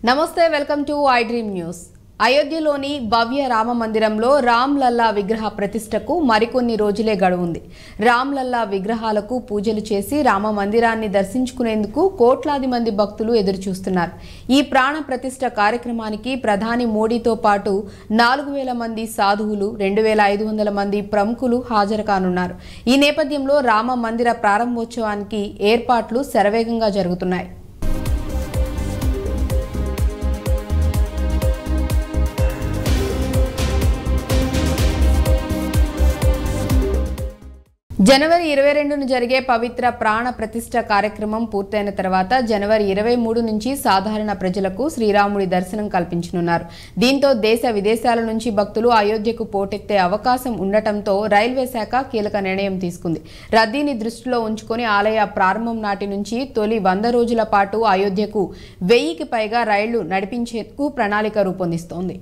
నమస్తే welcome to I dream news. అయోధ్యలోని భవ్య రామ మందిరంలో రామ్ లల్లా విగ్రహ ప్రతిష్టకు మరికొన్ని రోజులే గడువుంది. రామ్ లల్లా విగ్రహాలకు పూజలు చేసి రామ మందిరాన్ని దర్శించుకునేందుకు కోట్లాది మంది భక్తులు ఎదురుచూస్తున్నారు. ఈ ప్రాణ ప్రతిష్ట కార్యక్రమానికి ప్రధాని మోడీతో పాటు 4000 మంది సాధువులు, 2500 మంది ప్రముఖులు హాజరు కానున్నారు. ఈ నేపథ్యంలో రామ మందిర ప్రారంభోత్సవానికి ఏర్పాట్లు శరవేగంగా జరుగుతున్నాయి. జనవరి 22న జరిగే పవిత్ర ప్రాణ ప్రతిష్ట కార్యక్రమం పూర్తయిన తర్వాత జనవరి 23 నుంచి సాధారణ ప్రజలకు శ్రీరాముడి దర్శనం కల్పించనున్నారు. దీంతో దేశ విదేశాల నుంచి భక్తులు అయోధ్యకు పోటెత్తే అవకాశం ఉండటంతో రైల్వే శాఖ కీలక నిర్ణయం తీసుకుంది. రద్దీని దృష్టిలో ఉంచుకొని ఆలయ ప్రారంభం నాటి నుంచి తొలి 100 రోజుల పాటు అయోధ్యకు 1000కి పైగా రైళ్లు నడిపించేందుకు ప్రణాళిక రూపొందిస్తోంది.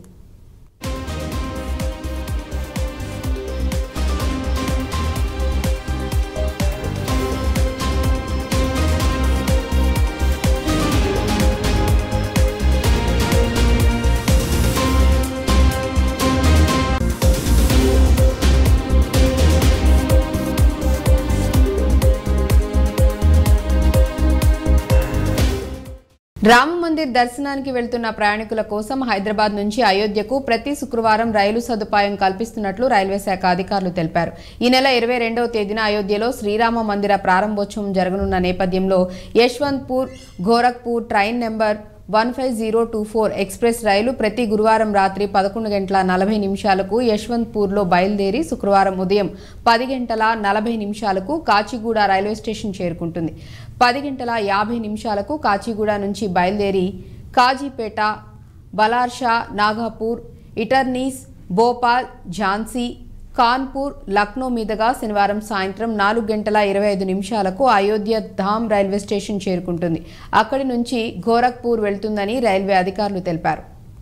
రామ మందిర్ దర్శనానికి వెళ్తున్న ప్రయాణికుల కోసం హైదరాబాద్ నుంచి అయోధ్యకు ప్రతి శుక్రవారం రైలు సదుపాయం కల్పిస్తున్నట్లు రైల్వే శాఖ అధికారులు తెలిపారు. ఈ నెల 22వ తేదీన అయోధ్యలో శ్రీరామ మందిర ప్రారంభోత్సవం జరగనున్న నేపథ్యంలో Yeshwantpur Gorakhpur train number 15024 express రైలు ప్రతి గురువారం రాత్రి 11:40 యశ్వంత్పూర్లో బయలుదేరి శుక్రవారం ఉదయం 10:40 కాచిగూడ రైల్వే స్టేషన్ చేరుకుంటుంది. 10:50 కాచిగూడ నుంచి బయలుదేరి కాజీపేట, బలార్షా, నాగపూర్, ఇటర్నీస్, భోపాల్, ఝాన్సీ, కాన్పూర్, లక్నో మీదుగా శనివారం సాయంత్రం 4:25 అయోధ్య ధామ్ రైల్వే స్టేషన్ చేరుకుంటుంది. అక్కడి నుంచి గోరఖ్పూర్ వెళ్తుందని రైల్వే అధికారులు తెలిపారు.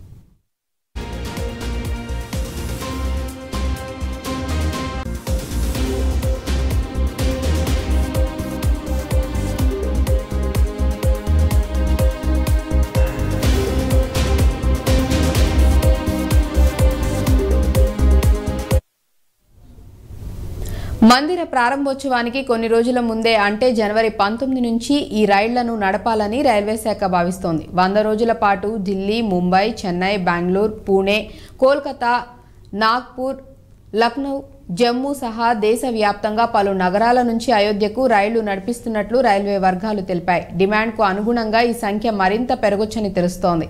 మందిర ప్రారంభోత్సవానికి కొన్ని రోజుల ముందే అంటే జనవరి 19 నుంచి ఈ రైళ్లను నడపాలని రైల్వే శాఖ భావిస్తోంది. 100 రోజుల పాటు ఢిల్లీ, ముంబై, చెన్నై, బెంగళూరు, పూణే, కోల్కతా, నాగ్పూర్, లక్నో, జమ్మూ సహా దేశవ్యాప్తంగా పలు నగరాల నుంచి అయోధ్యకు రైళ్లు నడిపిస్తున్నట్లు రైల్వే వర్గాలు తెలిపాయి. డిమాండ్కు అనుగుణంగా ఈ సంఖ్య మరింత పెరగొచ్చని తెలుస్తోంది.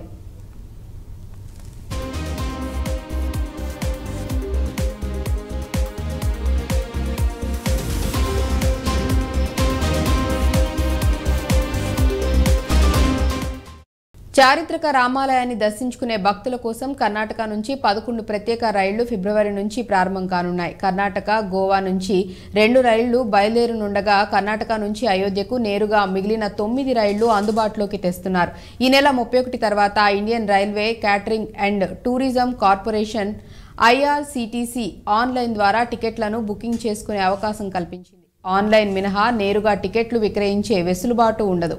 చారిత్రక రామాలయాన్ని దర్శించుకునే భక్తుల కోసం కర్ణాటక నుంచి 11 ప్రత్యేక రైళ్లు ఫిబ్రవరి నుంచి ప్రారంభం కానున్నాయి. కర్ణాటక, గోవా నుంచి 2 రైళ్లు బయలుదేరనుండగా కర్ణాటక నుంచి అయోధ్యకు నేరుగా మిగిలిన 9 రైళ్లు అందుబాటులోకి తెస్తున్నారు. ఈ నెల 31 తర్వాత Indian railway catering and tourism corporation IRCTC online ద్వారా టికెట్లను బుకింగ్ చేసుకునే అవకాశం కల్పించింది. ఆన్లైన్ మినహా నేరుగా టికెట్లు విక్రయించే వెసులుబాటు ఉండదు.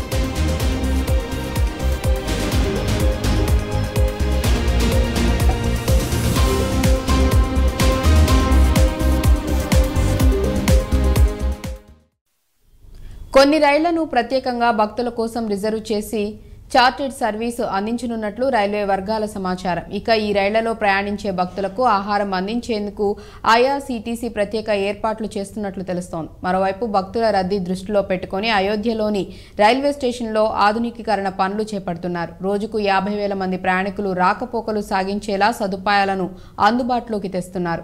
కొన్ని రైళ్లను ప్రత్యేకంగా భక్తుల కోసం రిజర్వ్ చేసి చార్టెడ్ సర్వీసు అందించనున్నట్లు రైల్వే వర్గాల సమాచారం. ఇక ఈ రైళ్లలో ప్రయాణించే భక్తులకు ఆహారం అందించేందుకు IRCTC ప్రత్యేక ఏర్పాట్లు చేస్తున్నట్లు తెలుస్తోంది. మరోవైపు భక్తుల రద్దీ దృష్టిలో పెట్టుకుని అయోధ్యలోని రైల్వే స్టేషన్లో ఆధునికీకరణ పనులు చేపడుతున్నారు. రోజుకు 50,000 మంది ప్రయాణికులు రాకపోకలు సాగించేలా సదుపాయాలను అందుబాటులోకి తెస్తున్నారు.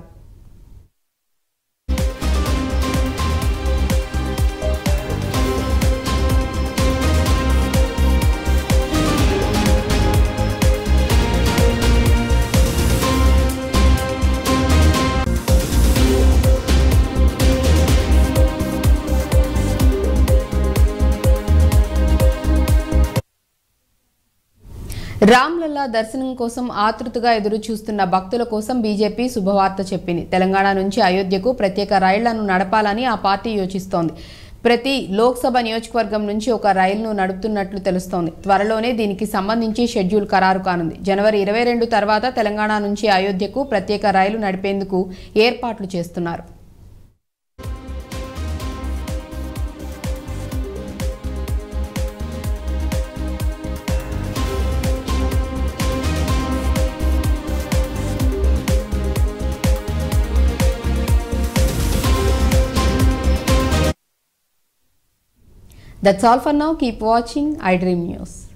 రామ్ లల్లా దర్శనం కోసం ఆతృతగా ఎదురు చూస్తున్న భక్తుల కోసం బీజేపీ శుభవార్త చెప్పింది. తెలంగాణ నుంచి అయోధ్యకు ప్రత్యేక రైళ్లను నడపాలని ఆ పార్టీ యోచిస్తోంది. ప్రతి లోక్సభ నియోజకవర్గం నుంచి ఒక రైలును నడుపుతున్నట్లు తెలుస్తోంది. త్వరలోనే దీనికి సంబంధించి షెడ్యూల్ ఖరారు కానుంది. జనవరి 22 తర్వాత తెలంగాణ నుంచి అయోధ్యకు ప్రత్యేక రైలు నడిపేందుకు ఏర్పాట్లు చేస్తున్నారు. That's all for now. Keep watching iDream News.